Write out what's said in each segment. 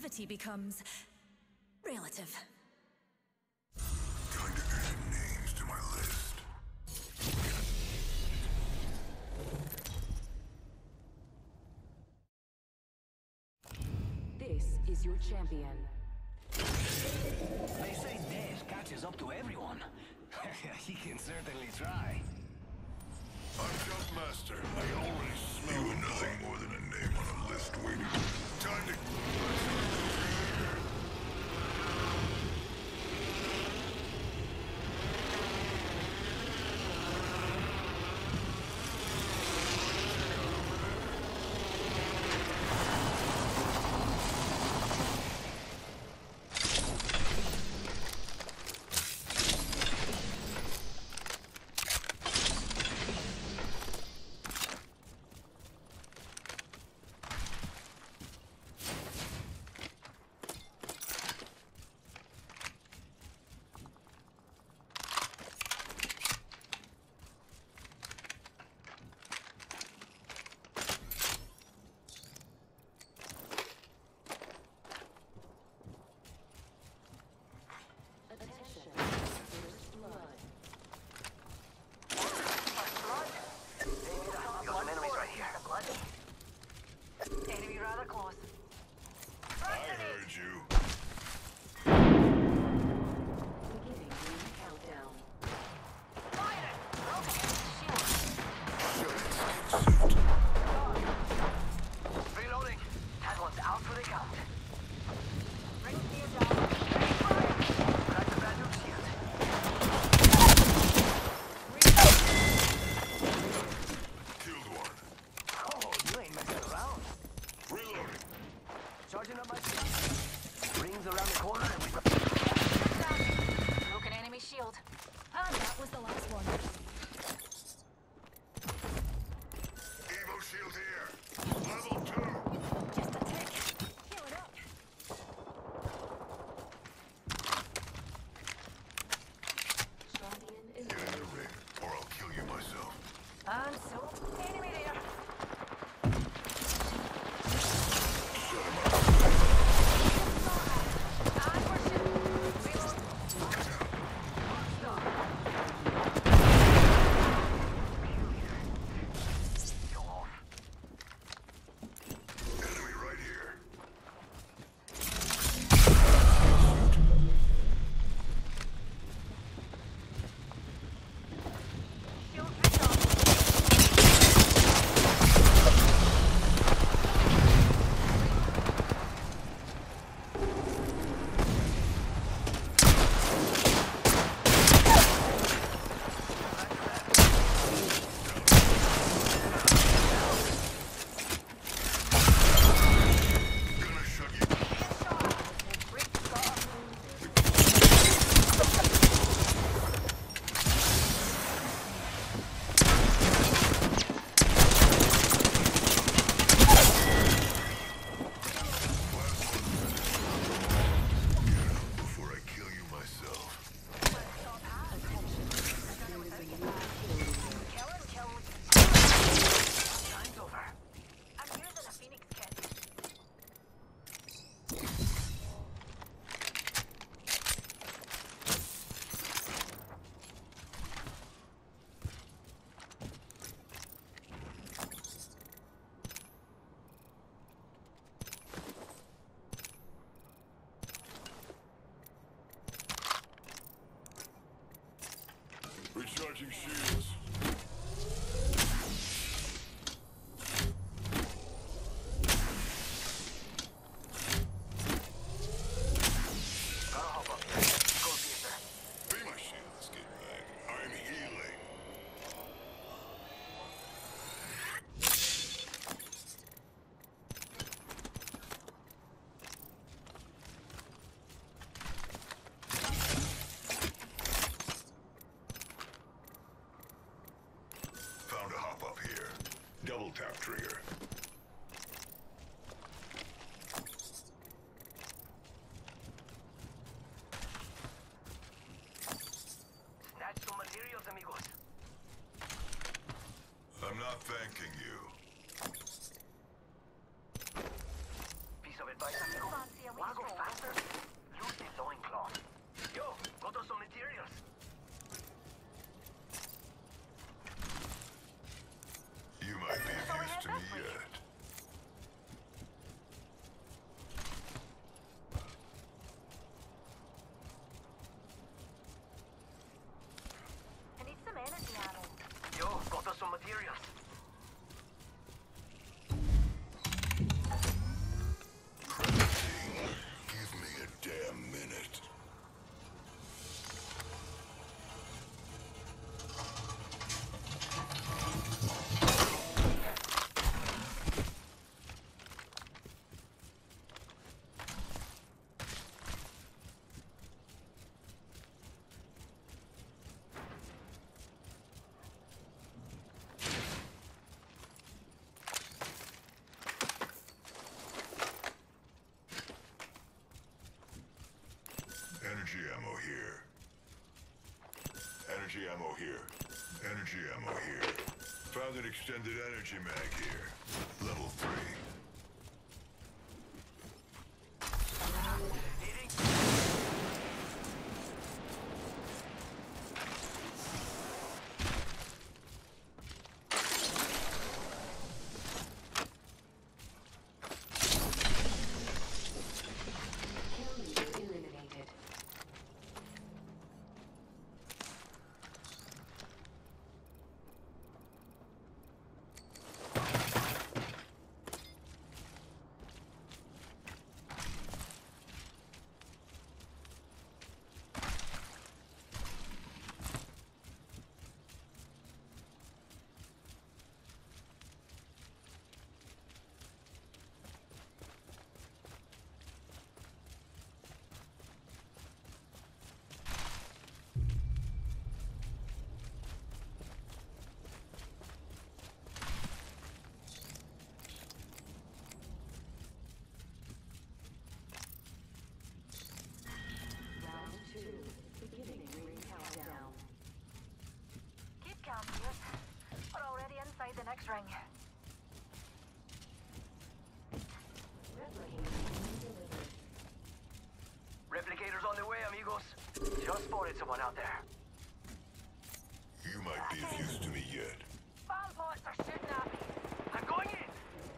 gravity becomes relative. Time to add names to my list. This is your champion. They say death catches up to everyone. He can certainly try. I'm Jumpmaster. I already smell you. Nothing more than a name on a list waiting. Time to... Recharging shields. Be my shield, Skidbag. I'm healing. Found a hop up here. Double tap trigger. Snatch some materials, amigos. I'm not thanking you. Piece of advice, amigo. Energy ammo here. Energy ammo here. Found an extended energy mag here. Level 3. We're already inside the next ring. Replicators on the way, amigos. Just spotted someone out there. You might be of use to me yet. Bomb pots are shooting at me. I'm going in!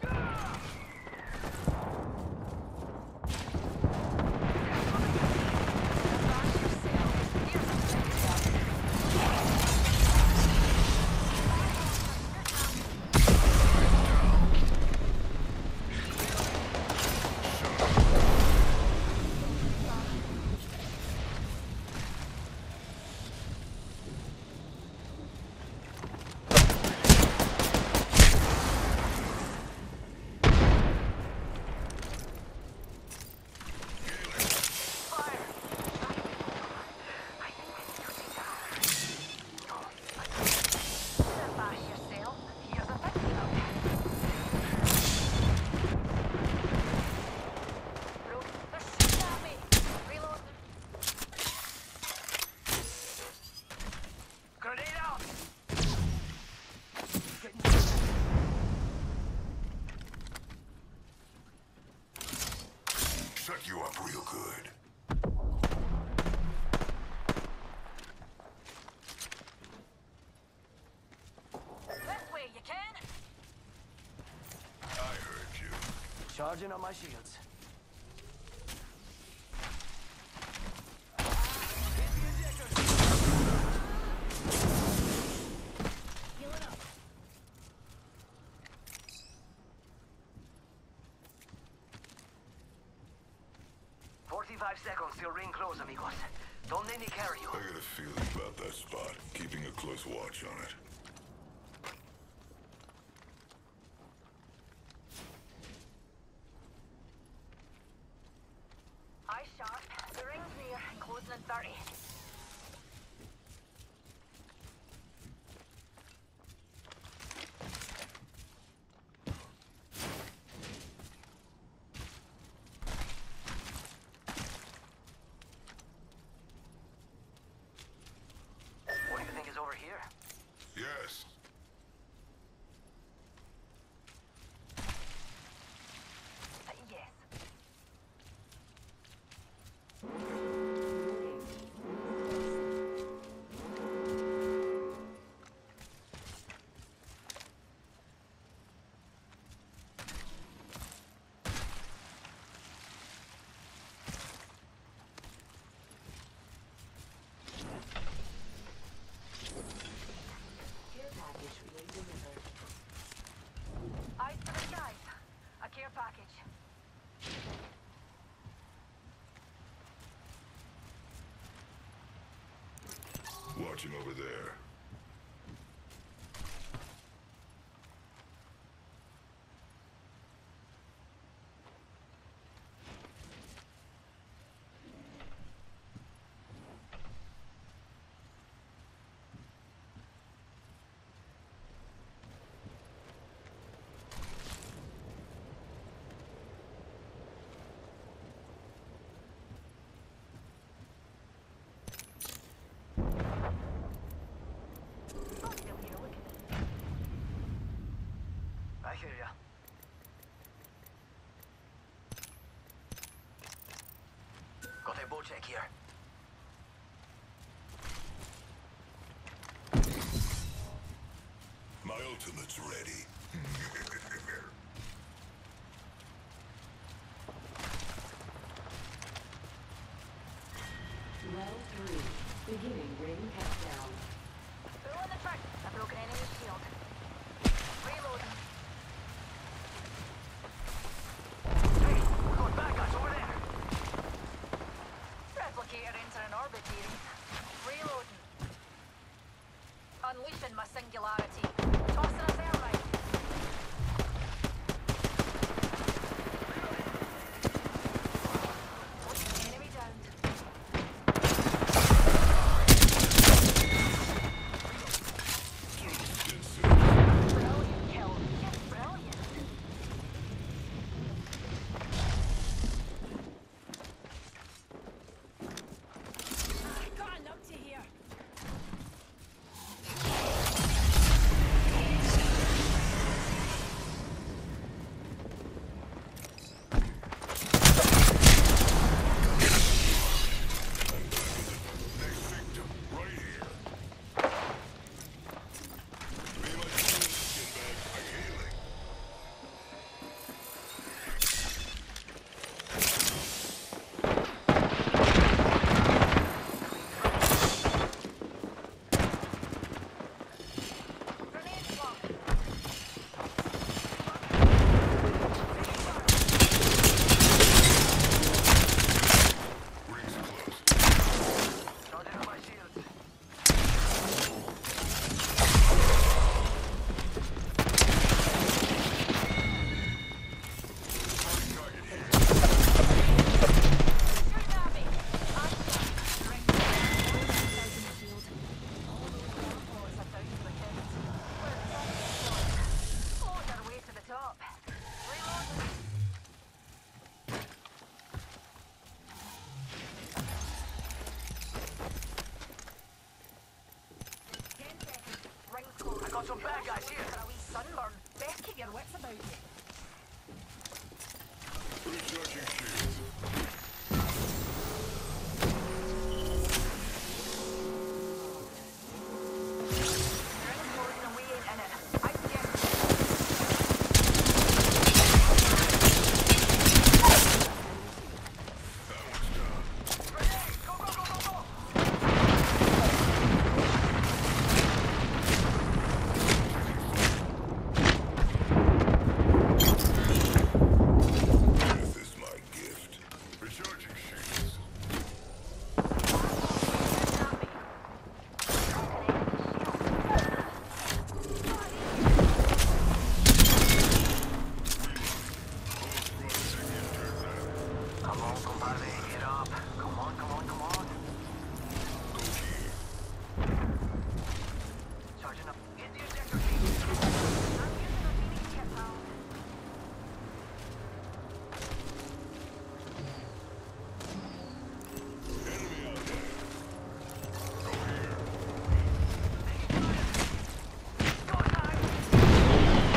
Set you up real good. This way, you can? I heard you. Charging on my shields. Heal it up. Seconds till ring close, amigos. Don't let me carry you. I got a feeling about that spot. Keeping a close watch on it. Eye sharp. The ring's near and closing in 30. What do you think is over here? Yes. Yes. Eyes for the skies. A care package. Watching over there. hear ya. Got a bow check here. My ultimate's ready. Level 3. Beginning ring countdown. Throw in the truck. A broken enemy shield. Reloading. Hey, we're going bad guys over there. Replicator entering orbit here. Reloading. Unleashing my singularity. Tossing a thermite. Enemy down. Brilliant kill. Just brilliant. Got a numpty here. Next victim, right here. Be my shield, skinbag. I'm healing. Grenade flung. Rings close. Charging up my shields. Target here. Shooting at me. Ring. 1,000 shield. All those bullets are down to the kids. Where the sun is going. Float our way to the top. Reload. Rings close. I got some bad guys here. For a wee sunburn. Best keep your wits about you. Recharging shields. Ring's closing and we ain't in it. Out again. Grenade! Go, go, go, go, go! Death is my gift. Recharging shields. Come on, compadre, get up. Come on, come on, come on. Go here. Charging up. Hit the ejector key. I'm using a Phoenix kit, pal. Enemy out there. Go here. Go time!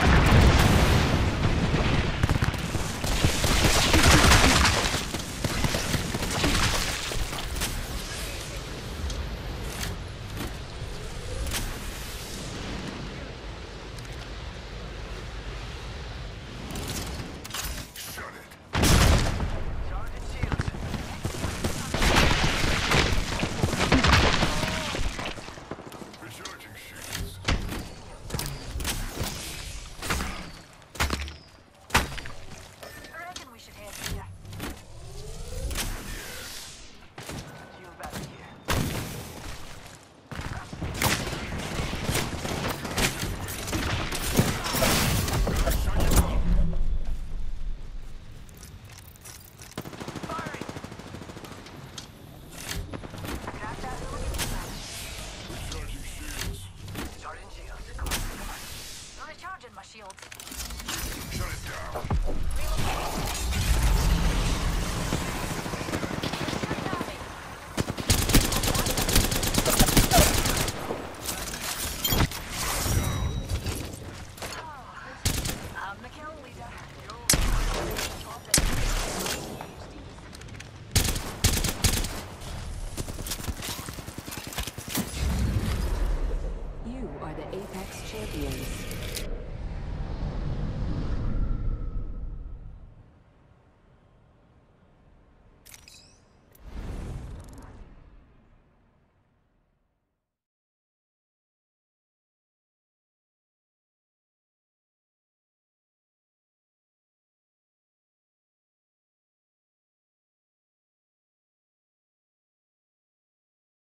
Shut it. Charging shields. Recharging shields. I reckon we should head here. Shield battery here. Shut you up. Firing! Grab that little man. Recharging shields. Charging shields. Come on, come on. Recharging my shields. Shut it down. Shooting at me. are the Apex Champions.